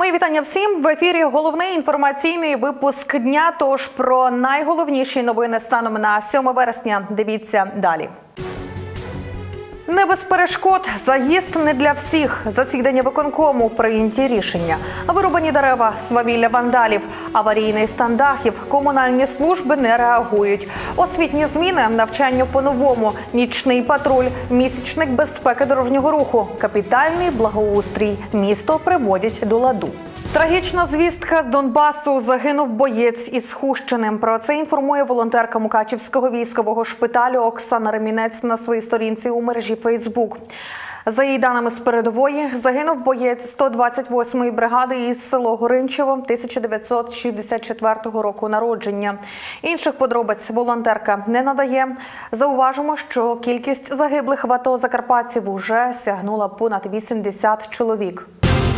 Мої вітання всім. В ефірі головний інформаційний випуск дня. Тож про найголовніші новини станом на 7 вересня. Дивіться далі. Не без перешкод. Заїзд не для всіх. Засідання виконкому. Прийняті рішення. Вирубані дерева, свавілля вандалів, аварійний стан дахів. Комунальні служби не реагують. Освітні зміни, навчання по-новому. Нічний патруль, місячник безпеки дорожнього руху. Капітальний благоустрій. Місто приводять до ладу. Трагічна звістка з Донбасу. Загинув боєць із Хущини. Про це інформує волонтерка Мукачівського військового шпиталю Оксана Ремінець на своїй сторінці у мережі Фейсбук. За її даними з передової, загинув боєць 128-ї бригади із село Горинчево 1964 року народження. Інших подробиць волонтерка не надає. Зауважимо, що кількість загиблих в АТО закарпатців уже сягнула понад 80 чоловік.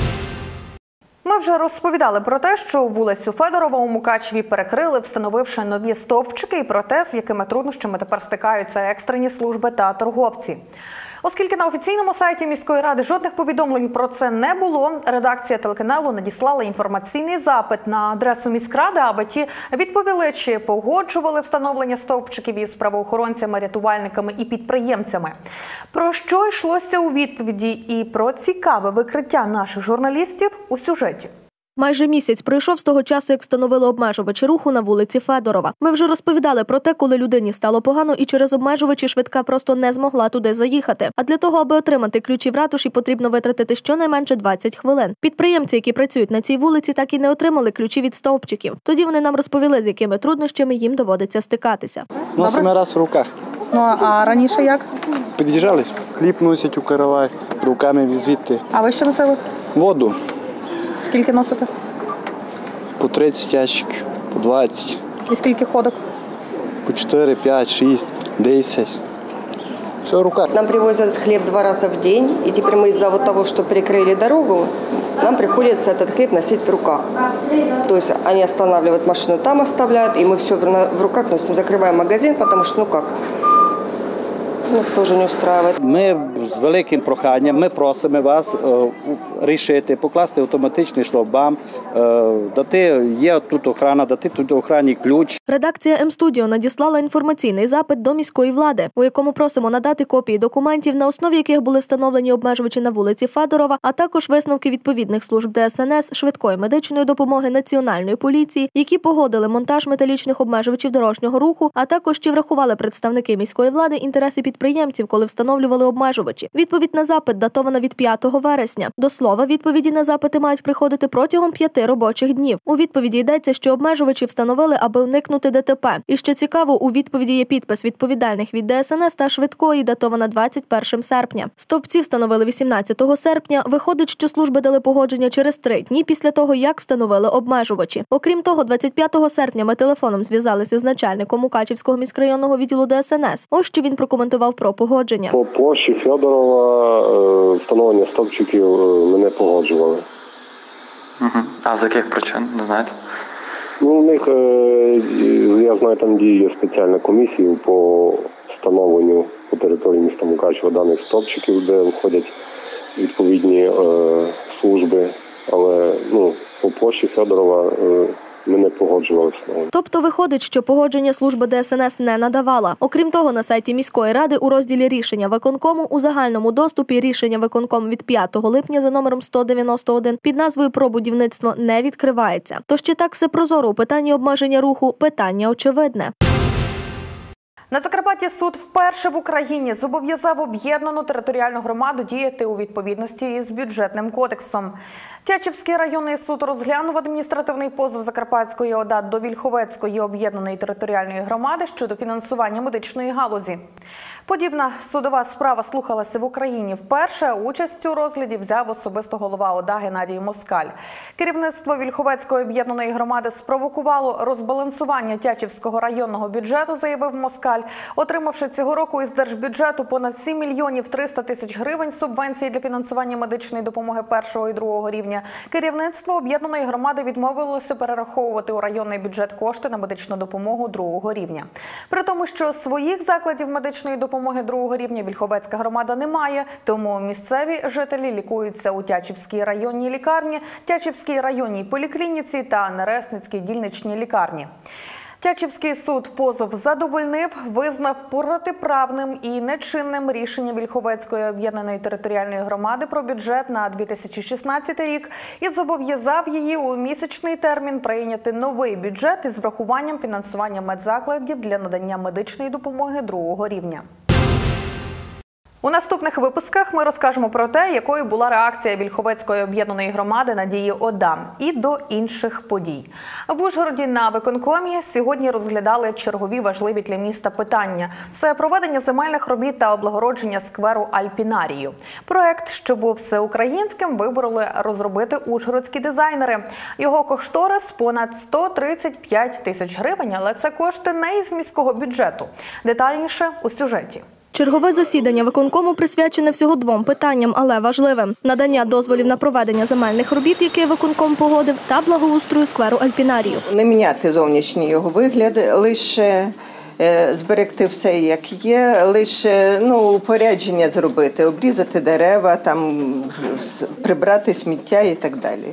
Ми вже розповідали про те, що вулицю Федорова у Мукачеві перекрили, встановивши нові стовпчики, і про те, з якими труднощами тепер стикаються екстрені служби та торговці. Оскільки на офіційному сайті міської ради жодних повідомлень про це не було, редакція телеканалу надіслала інформаційний запит на адресу міськради, аби ті відповіли, чи погоджували встановлення стовпчиків із правоохоронцями, рятувальниками і підприємцями. Про що йшлося у відповіді і про цікаве викриття наших журналістів у сюжеті. Майже місяць пройшов з того часу, як встановили обмежувачі руху на вулиці Федорова. Ми вже розповідали про те, коли людині стало погано і через обмежувачі швидка просто не змогла туди заїхати. А для того, аби отримати ключі в ратуші, потрібно витратити щонайменше 20 хвилин. Підприємці, які працюють на цій вулиці, так і не отримали ключі від стовпчиків. Тоді вони нам розповіли, з якими труднощами їм доводиться стикатися. Носимо раз в руках. Ну, а раніше як? Під'їжджались, хліб носять у каравай, руками звідти. А ви що носили? Воду. Скільки носите? По 30 ящиків, по 20. І скільки ходок? По 4, 5, 6, 10. Все в руках. Нам привозят хлеб 2 раза в день, и теперь мы из-за вот того, что перекрыли дорогу, нам приходится этот хлеб носить в руках. То есть они останавливают машину, там оставляют, и мы все в руках носим. Закрываем магазин, потому что, ну как, нас теж не устраивает. Ми з великим проханням, ми просимо вас рішити, покласти автоматичний шлагбаум, дати, є тут охорона, дати тут охороні ключ. Редакція М-студіо надіслала інформаційний запит до міської влади, у якому просимо надати копії документів, на основі яких були встановлені обмежувачі на вулиці Федорова, а також висновки відповідних служб ДСНС, швидкої медичної допомоги, Національної поліції, які погодили монтаж металічних обмежувачів дорожнього руху, а також чи врахували представники міської влади інтереси підприємців, коли встановлювали обмежувачі. Відповідь на запит датована від 5 вересня. До слова, відповіді на запити мають приходити протягом 5 робочих днів. У відповіді йдеться, що обмежувачі встановили, аби уникнути ДТП. І що цікаво, у відповіді є підпис відповідальних від ДСНС та швидкої, датована 21 серпня. Стовпці встановили 18 серпня. Виходить, що служби дали погодження через 3 дні після того, як встановили обмежувачі. Окрім того, 25 серпня ми телефоном зв'язалися з начальником Мукачівського міськрайонного відділу ДСНС. Ось що він прокоментував про погодження. По площі Федорова встановлення стовпчиків ми не погоджували. А з яких причин, не знаєте? Ну, у них, я знаю, там діє спеціальна комісія по встановленню по території міста Мукачева даних стовпчиків, де входять відповідні служби, але по площі Федорова ми не погоджувалися. Тобто виходить, що погодження служба ДСНС не надавала. Окрім того, на сайті міської ради у розділі «Рішення виконкому» у загальному доступі рішення виконкому від 5 липня за номером 191 під назвою «Про будівництво» не відкривається. Тож чи так все прозоро у питанні обмеження руху – питання очевидне. На Закарпатті суд вперше в Україні зобов'язав об'єднану територіальну громаду діяти у відповідності із бюджетним кодексом. Тячівський районний суд розглянув адміністративний позов Закарпатської ОДА до Вільховецької об'єднаної територіальної громади щодо фінансування медичної галузі. Подібна судова справа слухалася в Україні вперше. Участь у розгляді взяв особисто голова ОДА Геннадій Москаль. Керівництво Вільховецької об'єднаної громади спровокувало розбалансування Тячівського районного бюджету, заявив Москаль. жаль, отримавши цього року із держбюджету понад 7 мільйонів 300 тисяч гривень субвенції для фінансування медичної допомоги першого і другого рівня, керівництво об'єднаної громади відмовилося перераховувати у районний бюджет кошти на медичну допомогу другого рівня. При тому, що своїх закладів медичної допомоги другого рівня Вільховецька громада не має, тому місцеві жителі лікуються у Тячівській районній лікарні, Тячівській районній поліклініці та Нересницькій дільничній лікарні. Тячівський суд позов задовольнив, визнав протиправним і нечинним рішення Вільховецької об'єднаної територіальної громади про бюджет на 2016 рік і зобов'язав її у місячний термін прийняти новий бюджет із врахуванням фінансування медзакладів для надання медичної допомоги другого рівня. У наступних випусках ми розкажемо про те, якою була реакція Вільховецької об'єднаної громади на дії ОДА і до інших подій. В Ужгороді на виконкомі сьогодні розглядали чергові важливі для міста питання. Це проведення земельних робіт та облагородження скверу Альпінарію. Проект, що був всеукраїнським, вибороли розробити ужгородські дизайнери. Його кошторис – понад 135 тисяч гривень, але це кошти не із міського бюджету. Детальніше у сюжеті. Чергове засідання виконкому присвячене всього двом питанням, але важливим – надання дозволів на проведення земельних робіт, які виконком погодив, та благоустрою скверу Альпінарію. Не міняти зовнішній його вигляд, лише зберегти все, як є, лише упорядження зробити, обрізати дерева, прибрати сміття і так далі.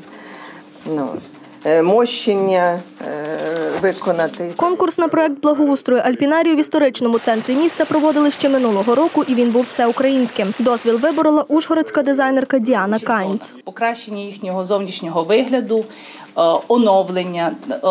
Мощення виконати. Конкурс на проект благоустрою Альпінарію в історичному центрі міста проводили ще минулого року, і він був всеукраїнським. Дозвіл виборола ужгородська дизайнерка Діана Кайнц. Покращення їхнього зовнішнього вигляду, оновлення,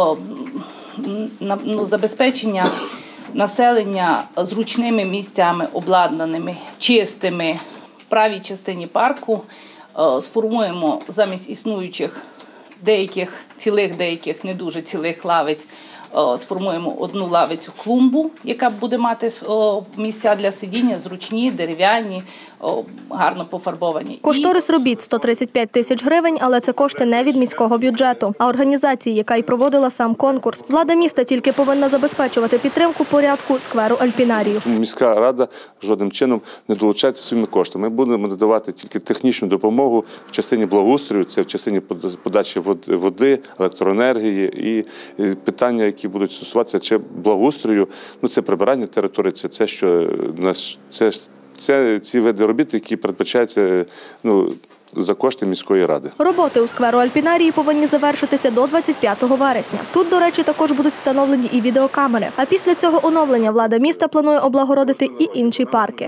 забезпечення населення зручними місцями, обладнаними, чистими. В правій частині парку сформуємо замість існуючих деяких цілих, деяких не дуже цілих лавиць, сформуємо одну лавицю-клумбу, яка буде мати місця для сидіння, зручні, дерев'яні, гарно пофарбовані. Кошторис робіт – 135 тисяч гривень, але це кошти не від міського бюджету, а організації, яка й проводила сам конкурс. Влада міста тільки повинна забезпечувати підтримку порядку скверу Альпінарію. Міська рада жодним чином не долучається своїми коштами. Ми будемо надавати тільки технічну допомогу в частині благоустрою, це в частині подачі води, електроенергії і питання, які будуть стосуватися чи благоустрою, це прибирання території, це ці види робіт, які передбачаються за кошти міської ради. Роботи у скверу Альпінарії повинні завершитися до 25 вересня. Тут, до речі, також будуть встановлені і відеокамери. А після цього оновлення влада міста планує облагородити і інші парки.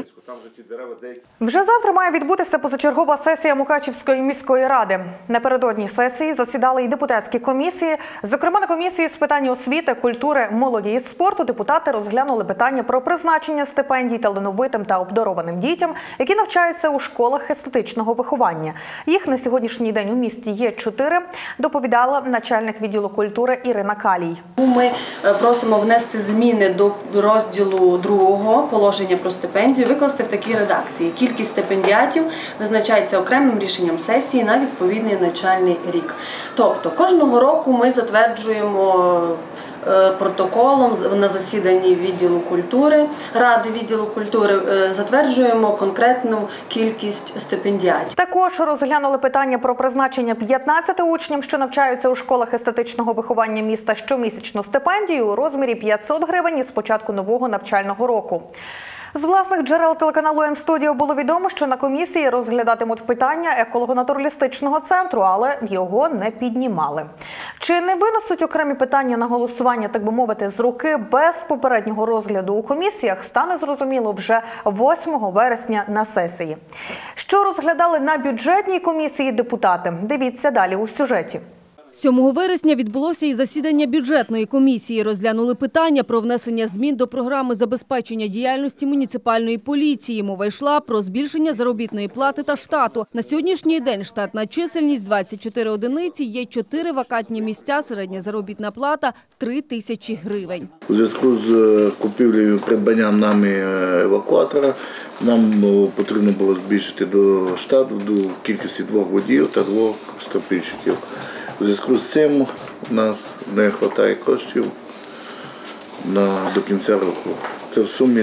Вже завтра має відбутися позачергова сесія Мукачівської міської ради. Напередодні сесії засідали і депутатські комісії. Зокрема, на комісії з питань освіти, культури, молоді і спорту депутати розглянули питання про призначення стипендій талановитим та обдарованим дітям, які навчаються у школах естетичного виховання. Їх на сьогоднішній день у місті є 4, доповідала начальник відділу культури Ірина Калій. Ми просимо внести зміни до розділу 2 положення про стипендію, викласти в такій редакції. Кількість стипендіатів визначається окремим рішенням сесії на відповідний навчальний рік. Тобто кожного року ми затверджуємо протоколом на засіданні відділу культури, ради відділу культури, затверджуємо конкретну кількість стипендіатів. Також розглянули питання про призначення 15 учням, що навчаються у школах естетичного виховання міста, щомісячну стипендію у розмірі 500 гривень із початку нового навчального року. З власних джерел телеканалу М-студіо було відомо, що на комісії розглядатимуть питання еколого-натуралістичного центру, але його не піднімали. Чи не винесуть окремі питання на голосування, так би мовити, з руки без попереднього розгляду у комісіях, стане зрозуміло вже 8 вересня на сесії. Що розглядали на бюджетній комісії депутати? Дивіться далі у сюжеті. 7 вересня відбулося і засідання бюджетної комісії. Розглянули питання про внесення змін до програми забезпечення діяльності муніципальної поліції. Мова йшла про збільшення заробітної плати та штату. На сьогоднішній день штатна чисельність 24 одиниці, є 4 вакантні місця, середня заробітна плата – 3 тисячі гривень. У зв'язку з купівлею, придбанням нами евакуатора, нам потрібно було збільшити до штату до кількості 2 водіїв та 2 стропільщиків. У зв'язку з цим у нас не вистачає коштів до кінця року. Це в сумі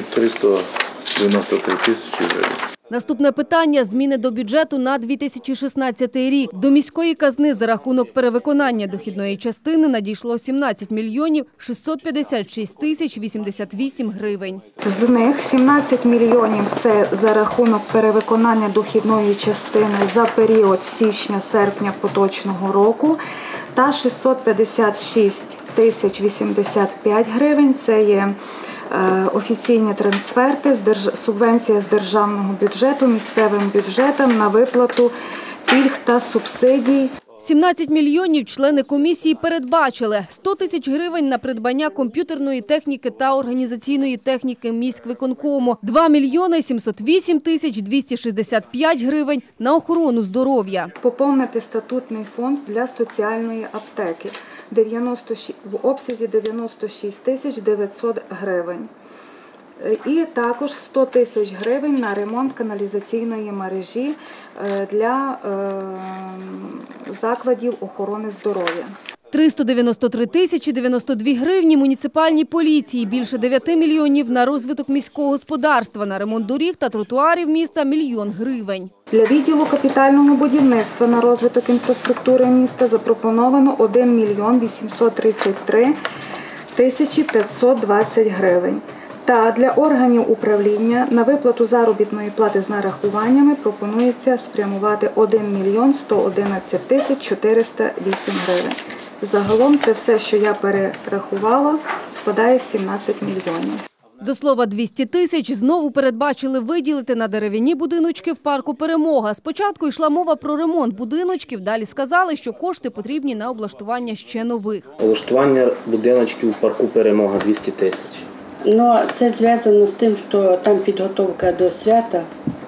393 тисячі гривень. Наступне питання – зміни до бюджету на 2016 рік. До міської казни за рахунок перевиконання дохідної частини надійшло 17 мільйонів 656 тисяч 88 гривень. З них 17 мільйонів – це за рахунок перевиконання дохідної частини за період січня-серпня поточного року та 656 тисяч 85 гривень – це є офіційні трансферти, субвенція з державного бюджету місцевим бюджетам на виплату пільг та субсидій. 17 мільйонів члени комісії передбачили. 100 тисяч гривень на придбання комп'ютерної техніки та організаційної техніки міськвиконкому. 2 мільйони 708 тисяч 265 гривень на охорону здоров'я. Поповнити статутний фонд для соціальної аптеки в обсязі 96 тисяч 900 гривень. І також 100 тисяч гривень на ремонт каналізаційної мережі для закладів охорони здоров'я. 393 тисячі 92 гривні муніципальній поліції, більше 9 мільйонів на розвиток міського господарства, на ремонт доріг та тротуарів міста – 1 мільйон гривень. Для відділу капітального будівництва на розвиток інфраструктури міста запропоновано 1 мільйон 833 тисячі 520 гривень. Та для органів управління на виплату заробітної плати з нарахуваннями пропонується спрямувати 1 мільйон 111 тисяч 408 гривень. Загалом це все, що я перерахувала, складає 17 мільйонів. До слова, 200 тисяч знову передбачили виділити на дерев'яні будиночки в парку «Перемога». Спочатку йшла мова про ремонт будиночків, далі сказали, що кошти потрібні на облаштування ще нових. Облаштування будиночків у парку «Перемога» 200 тисяч. Ну, це зв'язано з тим, що там підготовка до свята.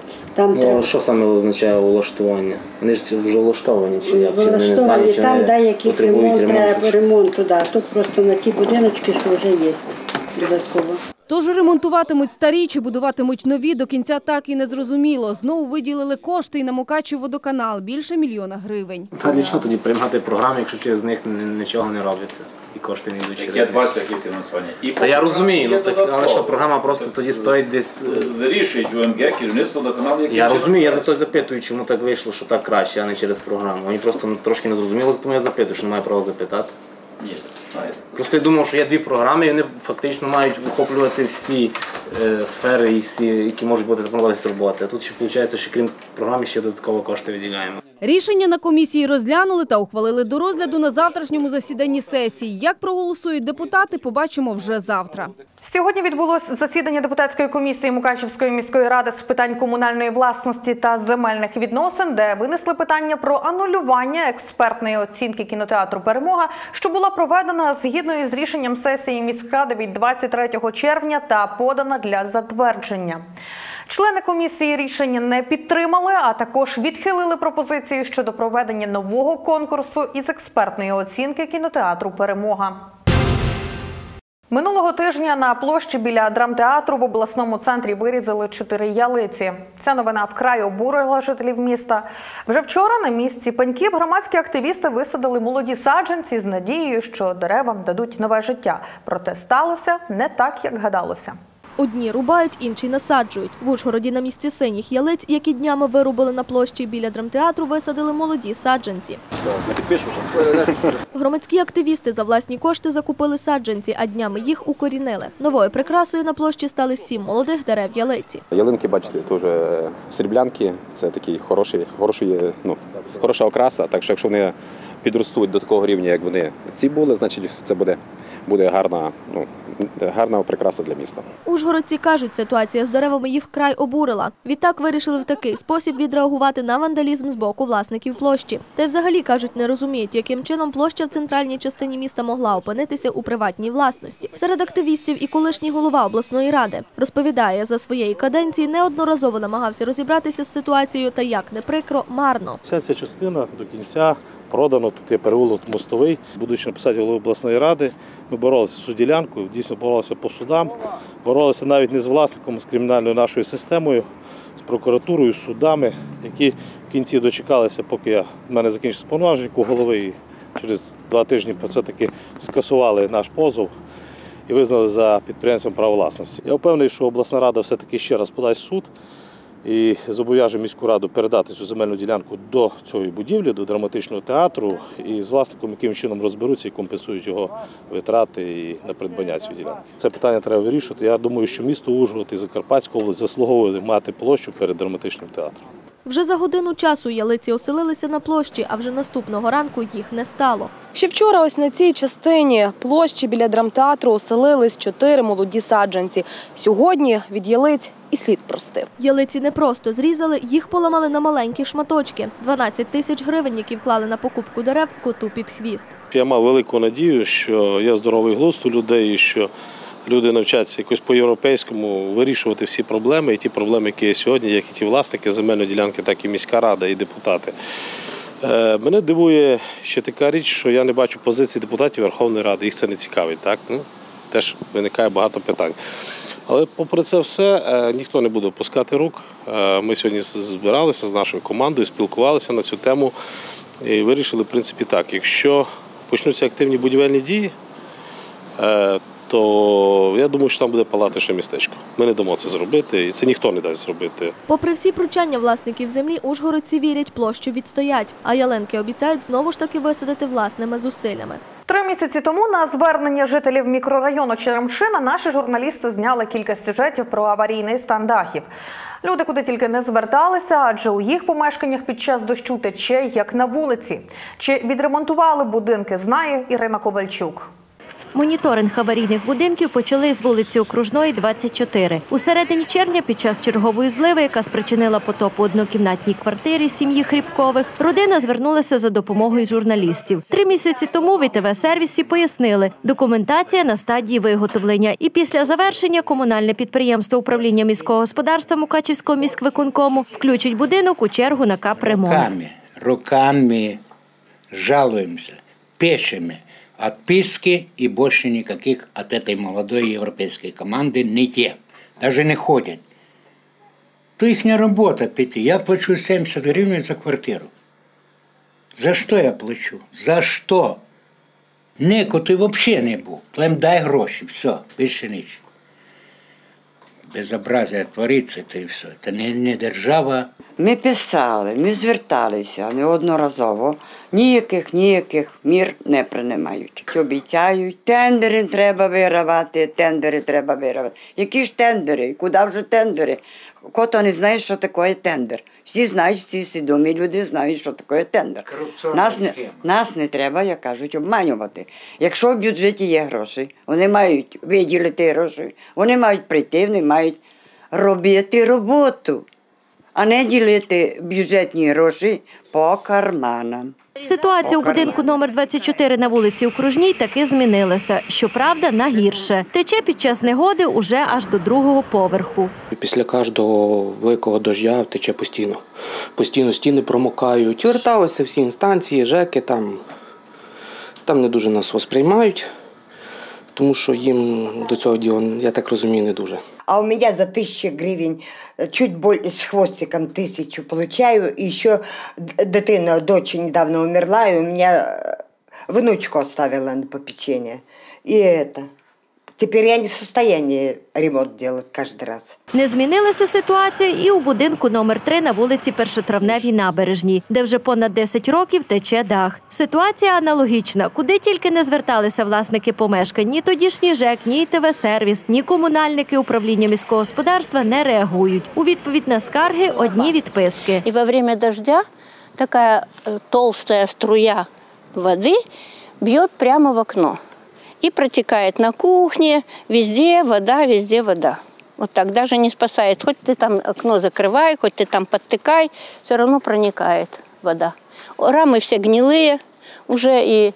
Там що саме означає влаштування? Вони ж вже влаштовані, чи як? Влаштовані, там деякий ремонту, да. Тут просто на ті будиночки, що вже є додатково. Тож ремонтуватимуть старі чи будуватимуть нові, до кінця так і не зрозуміло. Знову виділили кошти і на Мукачів-водоканал – більше 1 мільйона гривень. Та для чого тоді приймати програми, якщо через них нічого не робиться? І кошти не йдуть через них? Є два шляхи фінансування. Та я розумію, але що програма просто тоді стоїть десь... Вирішують УМГ, керівництво водоканалу. Я розумію, я за то запитую, чому так вийшло, що так краще, а не через програму. Вони просто трошки не зрозуміли, тому я запитую, що не маю права запитати. Ні. Просто я думав, що є дві програми, і вони фактично мають охоплювати всі сфери, і всі, які можуть бути запропонуватися роботи. А тут ще виходить, що крім програми ще додатково кошти виділяємо. Рішення на комісії розглянули та ухвалили до розгляду на завтрашньому засіданні сесії. Як проголосують депутати, побачимо вже завтра. Сьогодні відбулося засідання депутатської комісії Мукачівської міської ради з питань комунальної власності та земельних відносин, де винесли питання про анулювання експертної оцінки кінотеатру «Перемога», що була проведена згідно із рішенням сесії міськради від 23 червня та подана для затвердження. Члени комісії рішення не підтримали, а також відхилили пропозицію щодо проведення нового конкурсу із експертної оцінки кінотеатру «Перемога». Минулого тижня на площі біля драмтеатру в обласному центрі вирізали 4 ялиці. Ця новина вкрай обурила жителів міста. Вже вчора на місці пеньків громадські активісти висадили молоді саджанці з надією, що деревам дадуть нове життя. Проте сталося не так, як гадалося. Одні рубають, інші насаджують. В Ужгороді на місці синіх ялиць, які днями вирубали на площі біля драмтеатру, висадили молоді саджанці. Громадські активісти за власні кошти закупили саджанці, а днями їх укорінили. Новою прикрасою на площі стали 7 молодих дерев ялиці. Ялинки, бачите, теж сріблянки, це такий хороша окраса, так що якщо вони підростуть до такого рівня, як вони ці були, значить це буде гарна прикраса для міста. Ужгородці кажуть, ситуація з деревами їх вкрай обурила. Відтак вирішили в такий спосіб відреагувати на вандалізм з боку власників площі. Та й взагалі, кажуть, не розуміють, яким чином площа в центральній частині міста могла опинитися у приватній власності. Серед активістів і колишній голова обласної ради. Розповідає, за своєї каденції неодноразово намагався розібратися з ситуацією, та, як не прикро, марно. Вся ця частина до кінця продано, тут є переулок Мостовий. Будучи на посаді голови обласної ради, ми боролися з цю ділянку, дійсно боролися по судам, боролися навіть не з власником, а з кримінальною нашою системою, з прокуратурою, з судами, які в кінці дочекалися, поки в мене закінчився повноваження голови, і через 2 тижні все-таки скасували наш позов. і визнали за підприємством право власності. Я впевнений, що обласна рада все-таки ще раз подасть в суд і зобов'яже міську раду передати цю земельну ділянку до цієї будівлі, до драматичного театру, і з власником яким чином розберуться і компенсують його витрати і на придбання цієї ділянки. Це питання треба вирішувати. Я думаю, що місто Ужгород і Закарпатська область заслуговує мати площу перед драматичним театром. Вже за годину часу ялиці оселилися на площі, а вже наступного ранку їх не стало. Ще вчора ось на цій частині площі біля драмтеатру оселились 4 молоді саджанці. Сьогодні від ялиць і слід простив. Ялиці не просто зрізали, їх поламали на маленькі шматочки. 12 тисяч гривень, які вклали на покупку дерев, коту під хвіст. Я мав велику надію, що є здоровий глузд у людей, і що люди навчаться якось по-європейському вирішувати всі проблеми, і ті проблеми, які є сьогодні, як і ті власники земельної ділянки, так і міська рада, і депутати. Мене дивує ще така річ, що я не бачу позиції депутатів Верховної Ради, їх це не цікавить. Так? Теж виникає багато питань. Але попри це все, ніхто не буде опускати рук. Ми сьогодні збиралися з нашою командою, спілкувалися на цю тему і вирішили, в принципі, так, якщо почнуться активні будівельні дії, то я думаю, що там буде палати містечко. Ми не дамо це зробити, і це ніхто не дасть зробити. Попри всі пручання власників землі, ужгородці вірять, площу відстоять. А ялинки обіцяють знову ж таки висадити власними зусиллями. 3 місяці тому на звернення жителів мікрорайону Черемшина наші журналісти зняли кілька сюжетів про аварійний стан дахів. Люди куди тільки не зверталися, адже у їх помешканнях під час дощу тече, як на вулиці. Чи відремонтували будинки, знає Ірина Ковальчук. Моніторинг аварійних будинків почали з вулиці Окружної, 24. У середині червня під час чергової зливи, яка спричинила потоп у однокімнатній квартирі сім'ї Хрібкових, родина звернулася за допомогою журналістів. 3 місяці тому в ІТВ-сервісі пояснили, документація на стадії виготовлення. І після завершення комунальне підприємство управління міського господарства Мукачівського міськвиконкому включить будинок у чергу на капремонт. Руками жалуємося, пишемо. Отписки и больше никаких от этой молодой европейской команды не даже не ходят. То их работа пойти. Я плачу 70 гривен за квартиру. За что я плачу? За что? Некоти вообще не був. Там дай гроші, все, більше нічого. Безобразие твориться, то і все. Це не держава. Ми писали, ми зверталися неодноразово. Ніяких мір не приймають. Обіцяють, тендери треба вигравати, Які ж тендери? Куди вже тендери? Хто не знає, що таке тендер. Всі знають, всі свідомі люди знають, що таке тендер. Нас не треба, як кажуть, обманювати. Якщо в бюджеті є гроші, вони мають виділити гроші, вони мають прийти, вони мають робити роботу, а не ділити бюджетні гроші по карманам. Ситуація у будинку номер 24 на вулиці Окружній таки змінилася. Щоправда, на гірше. Тече під час негоди уже аж до 2-го поверху. Після кожного великого дождя тече постійно. Постійно стіни промокають. Верталися всі інстанції, ЖЕКи, там не дуже нас сприймають, тому що їм до цього діла, я так розумію, не дуже. А у меня за 1000 гривен, чуть больше, с хвостиком 1000 получаю. И еще дитина, дочь недавно умерла, и у меня внучку оставила на попечение. И это. Теперь я не в состоянии ремонт делать каждый раз. Не змінилася ситуація і у будинку номер 3 на вулиці Першотравневій набережній, де вже понад 10 років тече дах. Ситуація аналогічна. Куди тільки не зверталися власники помешкань, ні тодішній ЖЕК, ні ТВ-сервіс, ні комунальники управління міського господарства не реагують. У відповідь на скарги – одні відписки. І во время дождя така толстая струя води б'є прямо в окно. И протекает на кухне, везде вода. Вот так, даже не спасает. Хоть ты там окно закрывай, хоть ты там подтыкай, все равно проникает вода. Рамы все гнилые уже и...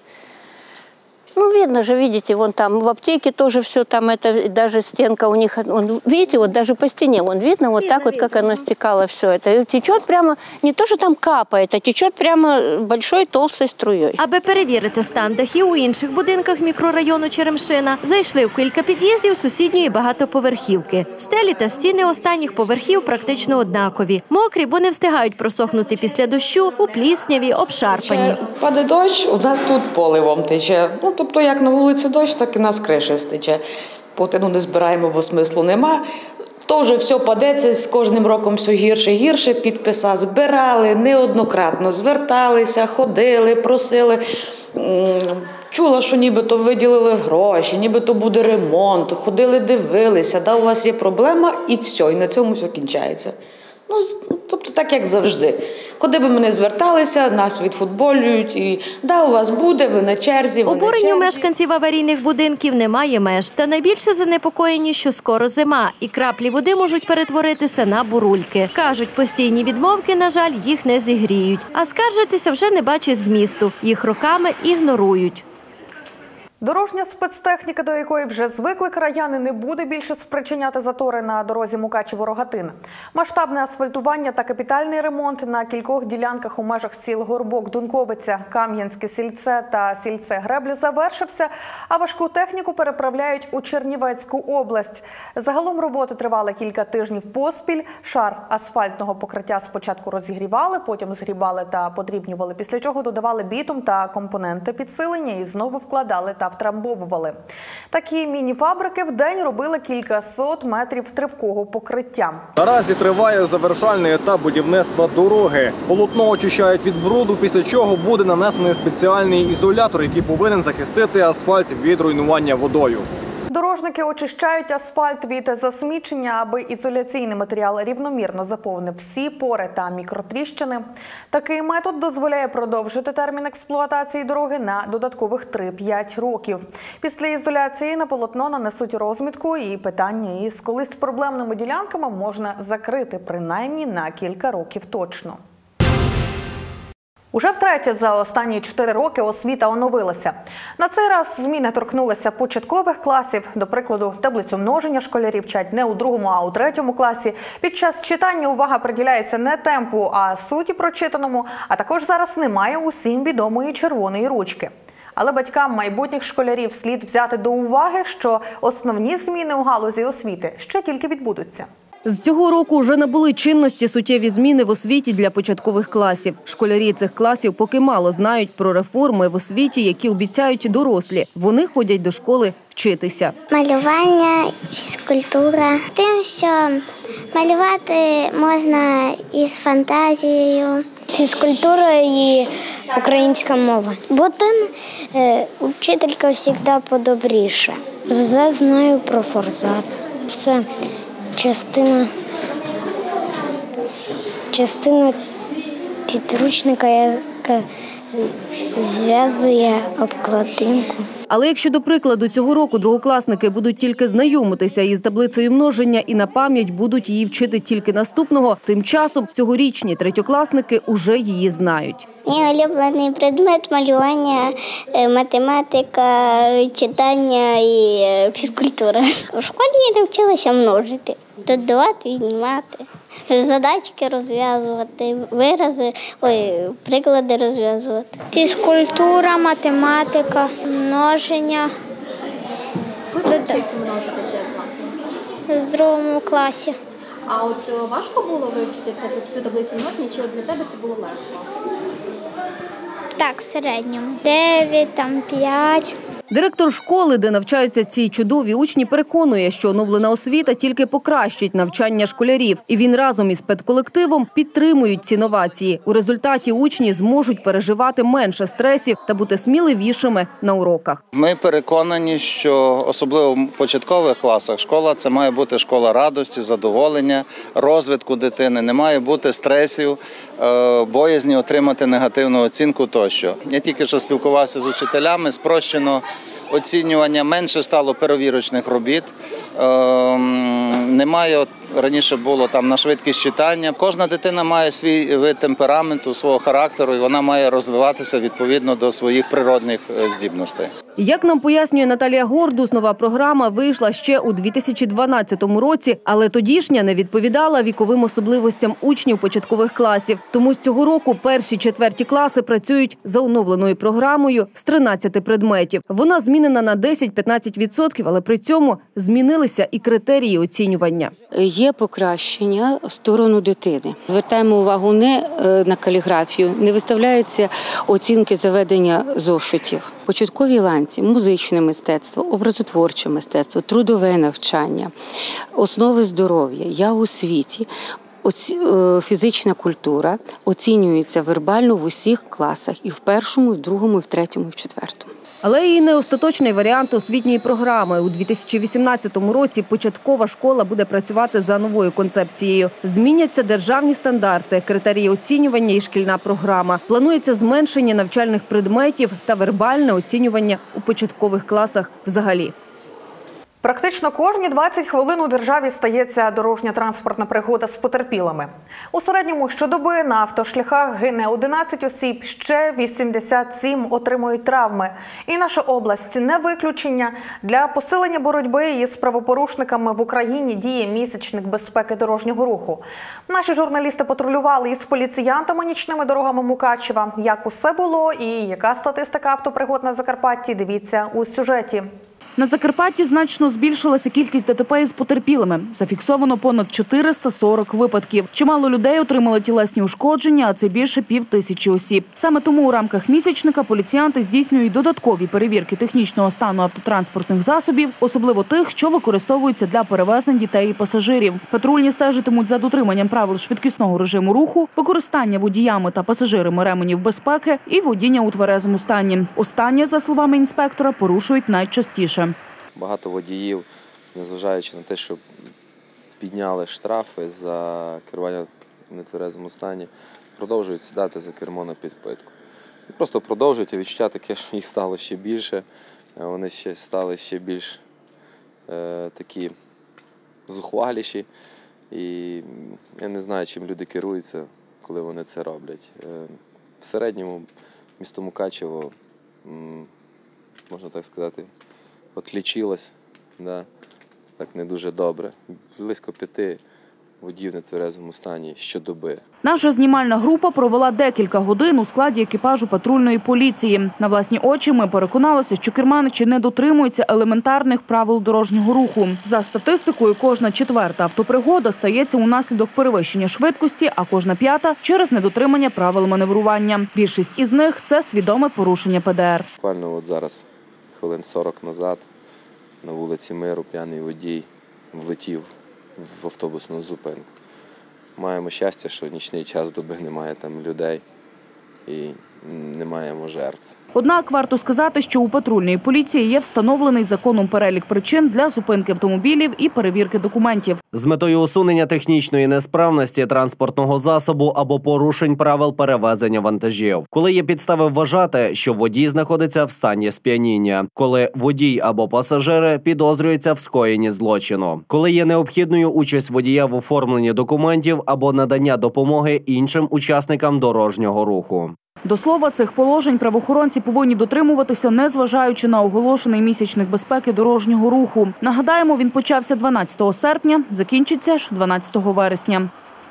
видно же, видите, вон там в аптеке тоже все, там это, даже стенка у них, видите, вот даже по стене, вон видно вот так вот, как оно стекало все. Это течет прямо, не то, что там капает, а течет прямо большой толстой струей. Аби перевірити стан дахів у інших будинках мікрорайону Черемшина, зайшли в кілька під'їздів сусідньої багатоповерхівки. Стелі та стіни останніх поверхів практично однакові. Мокрі, бо не встигають просохнути після дощу, у плісняві, обшарпані. Падає дощ, у нас тут поливом тече. тобто як на вулиці дощ, так і в нас криша стече. Потім не збираємо, бо смислу нема. То вже все падеться, з кожним роком все гірше і гірше. Підписи збирали, неоднократно зверталися, ходили, просили. Чула, що нібито виділили гроші, нібито буде ремонт, ходили, дивилися, да, у вас є проблема і все, і на цьому все кінчається. Ну, тобто так, як завжди. Куди б ми не зверталися, нас відфутболюють, і да, у вас буде, ви на черзі, ви на черзі. Обуренню мешканців аварійних будинків немає меж. Та найбільше занепокоєні, що скоро зима, і краплі води можуть перетворитися на бурульки. Кажуть, постійні відмовки, на жаль, їх не зігріють. А скаржитися вже не бачать змісту. Їх роками ігнорують. Дорожня спецтехніка, до якої вже звикли краяни, не буде більше спричиняти затори на дорозі Мукачево-Рогатин. Масштабне асфальтування та капітальний ремонт на кількох ділянках у межах сіл Горбок, Дунковиця, Кам'янське Сільце та Сільце Греблі завершився, а важку техніку переправляють у Чернівецьку область. Загалом роботи тривали кілька тижнів поспіль. Шар асфальтного покриття спочатку розігрівали, потім згрібали та подрібнювали, після чого додавали бітум та компоненти підсилення і знову вкладали та втрамбовували. Такі міні-фабрики в день робили кількасот метрів тривкого покриття. Наразі триває завершальний етап будівництва дороги. Полотно очищають від бруду, після чого буде нанесений спеціальний ізолятор, який повинен захистити асфальт від руйнування водою. Дорожники очищають асфальт від засмічення, аби ізоляційний матеріал рівномірно заповнив всі пори та мікротріщини. Такий метод дозволяє продовжити термін експлуатації дороги на додаткових 3-5 років. Після ізоляції на полотно нанесуть розмітку, і питання із колись проблемними ділянками можна закрити принаймні на кілька років точно. Уже втретє за останні 4 роки освіта оновилася. На цей раз зміни торкнулися початкових класів. До прикладу, таблицю множення школярі вчать не у 2-му, а у 3-му класі. Під час читання увага приділяється не темпу, а суті прочитаному. А також зараз немає усім відомої червоної ручки. Але батькам майбутніх школярів слід взяти до уваги, що основні зміни у галузі освіти ще тільки відбудуться. З цього року вже набули чинності суттєві зміни в освіті для початкових класів. Школярі цих класів поки мало знають про реформи в освіті, які обіцяють дорослі. Вони ходять до школи вчитися. Малювання, фізкультура. Тим, що малювати можна із фантазією. Фізкультура і українська мова. Бо там вчителька завжди подобріша. Вже знаю про форзац. Це частина підручника, яка зв'язує обкладинку. Але якщо, до прикладу, цього року другокласники будуть тільки знайомитися із таблицею множення і на пам'ять будуть її вчити тільки наступного, тим часом цьогорічні третьокласники уже її знають. Мій улюблений предмет – малювання, математика, читання і фізкультура. У школі я навчилася множити, додавати, віднімати, задачки розв'язувати, приклади розв'язувати. Фізкультура, математика, множення. Ви навчилися множити, чесно? З 2 класі. А от важко було вивчити цю таблицю множення, чи для тебе це було легко? Так, в середньому. 9, 5. Директор школи, де навчаються ці чудові учні, переконує, що оновлена освіта тільки покращить навчання школярів. І він разом із педколективом підтримують ці новації. У результаті учні зможуть переживати менше стресів та бути сміливішими на уроках. Ми переконані, що особливо в початкових класах школа – це має бути школа радості, задоволення, розвитку дитини. Не має бути стресів, боязні отримати негативну оцінку тощо. Я тільки що спілкувався з учителями, спрощено оцінювання, менше стало перевірочних робіт, немає, раніше було там на швидкість читання. Кожна дитина має свій вид темпераменту, свого характеру, і вона має розвиватися відповідно до своїх природних здібностей. Як нам пояснює Наталія Гордус, нова програма вийшла ще у 2012 році, але тодішня не відповідала віковим особливостям учнів початкових класів. Тому з цього року перші-четверті класи працюють за оновленою програмою з 13 предметів. Вона змінена на 10-15%, але при цьому змінилися і критерії оцінювання. Є покращення в сторону дитини. Звертаємо увагу не на каліграфію, не виставляються оцінки заведення зошитів. Початковій ланці танці, музичне мистецтво, образотворче мистецтво, трудове навчання, основи здоров'я, я у світі. Фізична культура оцінюється вербально в усіх класах – і в першому, і в другому, і в третьому, і в четвертому. Але і не остаточний варіант освітньої програми. У 2018 році початкова школа буде працювати за новою концепцією. Зміняться державні стандарти, критерії оцінювання і шкільна програма. Планується зменшення навчальних предметів та вербальне оцінювання у початкових класах взагалі. Практично кожні 20 хвилин у державі стається дорожньо-транспортна пригода з потерпілими. У середньому щодоби на автошляхах гине 11 осіб, ще 87 отримують травми. І наша область не виключення. Для посилення боротьби із правопорушниками в Україні діє місячник безпеки дорожнього руху. Наші журналісти патрулювали із поліціянтами нічними дорогами Мукачева. Як усе було і яка статистика автопригод на Закарпатті, дивіться у сюжеті. На Закарпатті значно збільшилася кількість ДТП із потерпілими. Зафіксовано понад 440 випадків. Чимало людей отримали тілесні ушкодження, а це більше 5000 осіб. Саме тому у рамках місячника поліціянти здійснюють додаткові перевірки технічного стану автотранспортних засобів, особливо тих, що використовуються для перевезень дітей і пасажирів. Патрульні стежитимуть за дотриманням правил швидкісного режиму руху, використання водіями та пасажирами ременів безпеки і водіння у тверезому стані. Останнє, за словами інспектора, порушують найчастіше. Багато водіїв, незважаючи на те, що підняли штрафи за керування в нетверезому стані, продовжують сідати за кермо на підпитку. І просто продовжують, і відчуття таке, що їх стало ще більше, вони стали ще більш такі зухваліші. І я не знаю, чим люди керуються, коли вони це роблять. В середньому місто Мукачево, можна так сказати, отлічилось, так не дуже добре. Близько 5 водіїв в нетверезому стані щодоби. Наша знімальна група провела декілька годин у складі екіпажу патрульної поліції. На власні очі ми переконалися, що керманичі не дотримуються елементарних правил дорожнього руху. За статистикою, кожна 4-та автопригода стається унаслідок перевищення швидкості, а кожна 5-та – через недотримання правил маневрування. Більшість із них – це свідоме порушення ПДР. Буквально от зараз, хвилин 40 назад, на вулиці Миру п'яний водій влетів в автобусну зупинку. Маємо щастя, що нічний час доби немає там людей і не маємо жертв. Однак варто сказати, що у патрульної поліції є встановлений законом перелік причин для зупинки автомобілів і перевірки документів. З метою усунення технічної несправності транспортного засобу або порушень правил перевезення вантажів. Коли є підстави вважати, що водій знаходиться в стані сп'яніння. Коли водій або пасажири підозрюються в скоєнні злочину. Коли є необхідною участь водія в оформленні документів або надання допомоги іншим учасникам дорожнього руху. До слова, цих положень правоохоронці повинні дотримуватися, незважаючи на оголошений місячник безпеки дорожнього руху. Нагадаємо, він почався 12 серпня, закінчиться ж 12 вересня.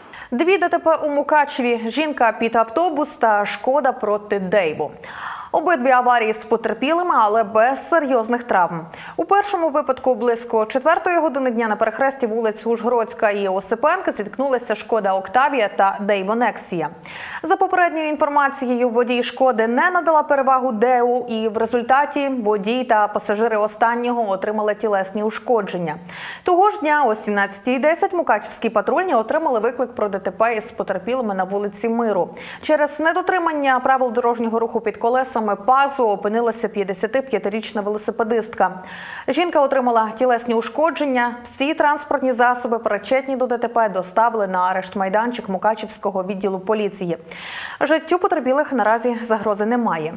2 ДТП у Мукачеві. Жінка під автобус та Шкода проти Дейву. Обидві аварії з потерпілими, але без серйозних травм. У першому випадку близько 4-ї години дня на перехресті вулиць Ужгородська і Осипенка зіткнулися Шкода Октавія та Дейво Нексія. За попередньою інформацією, водій Шкоди не надала перевагу Дейву, і в результаті водій та пасажири останнього отримали тілесні ушкодження. Того ж дня о 17:10 мукачевські патрульні отримали виклик про ДТП із потерпілими на вулиці Миру. Через недотримання правил дорожнього руху під колесами ПАЗу опинилася 55-річна велосипедистка. Жінка отримала тілесні ушкодження. Всі транспортні засоби, причетні до ДТП, доставили на арешт-майданчик Мукачевського відділу поліції. Життю потерпілих наразі загрози немає.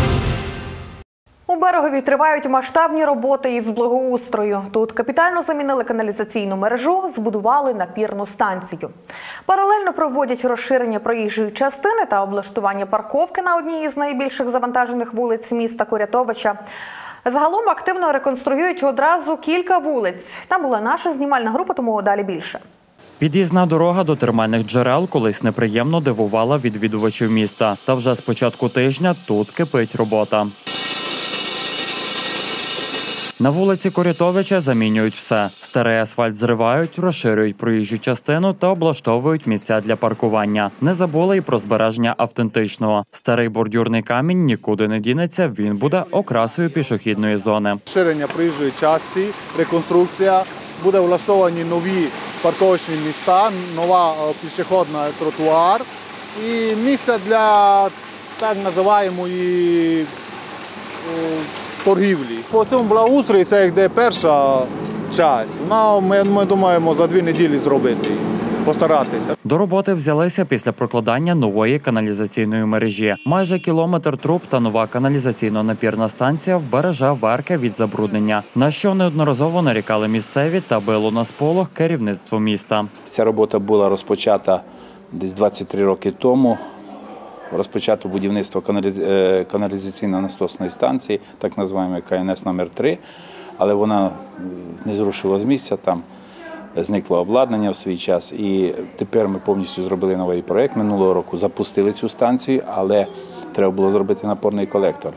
У Берегові тривають масштабні роботи із благоустрою. Тут капітально замінили каналізаційну мережу, збудували напірну станцію. Паралельно проводять розширення проїжджої частини та облаштування парковки на одній із найбільших завантажених вулиць міста Курятовича. Загалом активно реконструюють одразу кілька вулиць. Там була наша знімальна група, тому далі більше. Під'їзна дорога до термальних джерел колись неприємно дивувала відвідувачів міста. Та вже з початку тижня тут кипить робота. На вулиці Корятовича замінюють все. Старий асфальт зривають, розширюють проїжджу частину та облаштовують місця для паркування. Не забули й про збереження автентичного. Старий бордюрний камінь нікуди не дінеться, він буде окрасою пішохідної зони. Розширення проїжджої частини, реконструкція, буде влаштовані нові парковочні місця, нова пішохідна тротуар і місце для так називаємої торгівлі. По цьому благоустрою це йде перша частина. Ми думаємо за 2 неділі зробити, постаратися. До роботи взялися після прокладання нової каналізаційної мережі. Майже кілометр труб та нова каналізаційно-напірна станція вбереже Верке від забруднення, на що неодноразово нарікали місцеві та било на сполох керівництво міста. Ця робота була розпочата десь 23 роки тому. Розпочато будівництво каналізаційно-насосної станції, так називаємо КНС номер 3, але вона не зрушила з місця, там зникло обладнання в свій час. І тепер ми повністю зробили новий проєкт. Минулого року запустили цю станцію, але треба було зробити напорний колектор.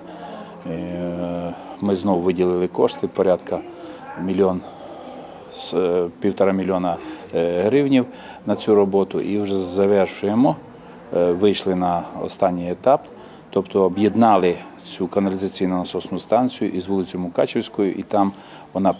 Ми знову виділили кошти, порядка 1,5 мільйона гривень на цю роботу і вже завершуємо. Вийшли на останній етап, тобто об'єднали цю каналізаційну насосну станцію із вулицею Мукачівською, і там вона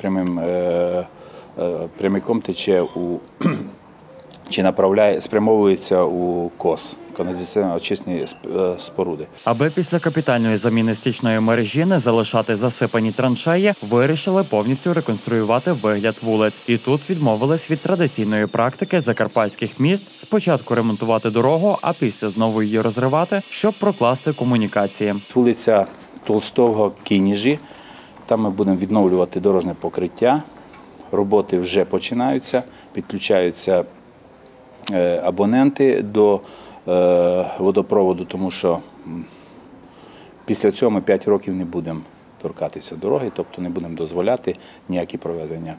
прямиком тече чи спрямовується у КОС, каналізаційно-очисні споруди. Аби після капітальної заміни стічної мережі не залишати засипані траншеї, вирішили повністю реконструювати вигляд вулиць. І тут відмовились від традиційної практики закарпатських міст спочатку ремонтувати дорогу, а після знову її розривати, щоб прокласти комунікації. Вулиця Толстого, Кініжі, там ми будемо відновлювати дорожнє покриття. Роботи вже починаються, підключаються абоненти до водопроводу, тому що після цього ми 5 років не будемо торкатися дороги, тобто не будемо дозволяти ніякі проведення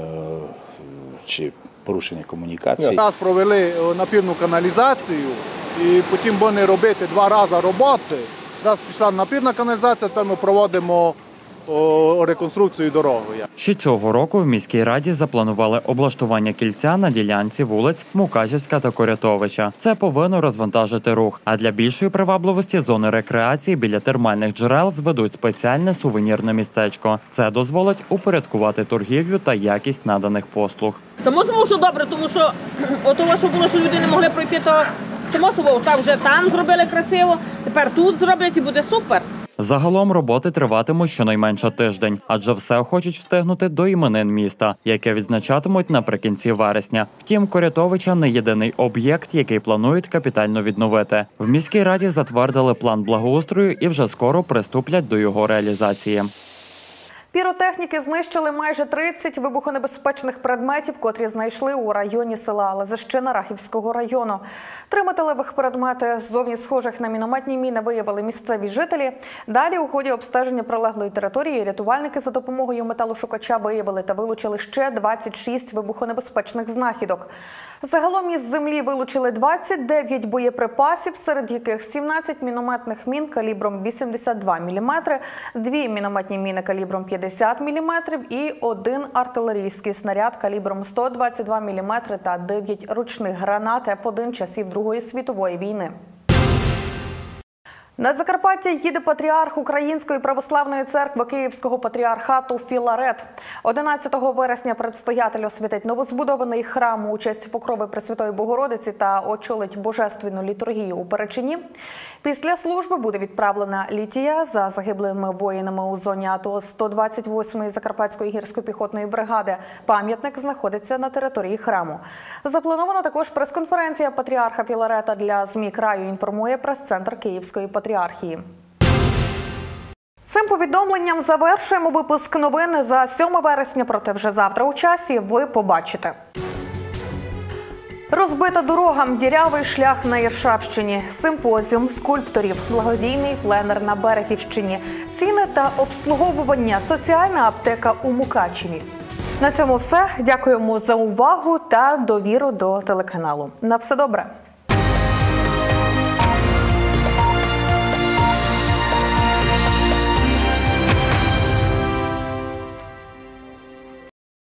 чи порушення комунікації. Зараз провели напірну каналізацію і потім будемо робити 2 рази роботи. Раз пішла напірна каналізація, тепер ми проводимо реконструкцію дороги. Ще цього року в міській раді запланували облаштування кільця на ділянці вулиць Мукачівська та Корятовича. Це повинно розвантажити рух. А для більшої привабливості зони рекреації біля термальних джерел зведуть спеціальне сувенірне містечко. Це дозволить упорядкувати торгівлю та якість наданих послуг. Само собою, що добре, тому що того, що було, що люди не могли пройти, то само собою, так вже там зробили красиво, тепер тут зроблять і буде супер. Загалом роботи триватимуть щонайменше тиждень, адже все хочуть встигнути до іменин міста, яке відзначатимуть наприкінці вересня. Втім, Корятовича не єдиний об'єкт, який планують капітально відновити. В міській раді затвердили план благоустрою і вже скоро приступлять до його реалізації. Піротехніки знищили майже 30 вибухонебезпечних предметів, котрі знайшли у районі села Лазищина Рахівського району. 3 металевих предмети, ззовні схожих на мінометні міни, виявили місцеві жителі. Далі у ході обстеження прилеглої території рятувальники за допомогою металошукача виявили та вилучили ще 26 вибухонебезпечних знахідок. Загалом із землі вилучили 29 боєприпасів, серед яких 17 мінометних мін калібром 82 мм, 2 мінометні міни калібром 50 мм і 1 артилерійський снаряд калібром 122 мм та 9 ручних гранат F1 часів Другої світової війни. На Закарпаття їде патріарх Української православної церкви Київського патріархату Філарет. 11 вересня предстоятель освятить новозбудований храм у честь Покрови Пресвятої Богородиці та очолить божественну літургію у Перечині. Після служби буде відправлена літія за загиблими воїнами у зоні АТО 128-ї Закарпатської гірсько-піхотної бригади. Пам'ятник знаходиться на території храму. Запланована також прес-конференція патріарха Філарета для ЗМІ краю, інформує прес-центр Київської патріархії. Цим повідомленням завершуємо випуск новин за 7 вересня, проте вже завтра у часі ви побачите. Розбита дорога, дірявий шлях на Іршавщині, симпозіум скульпторів, благодійний пленер на Берегівщині, ціни та обслуговування, соціальна аптека у Мукачеві. На цьому все. Дякуємо за увагу та довіру до телеканалу. На все добре!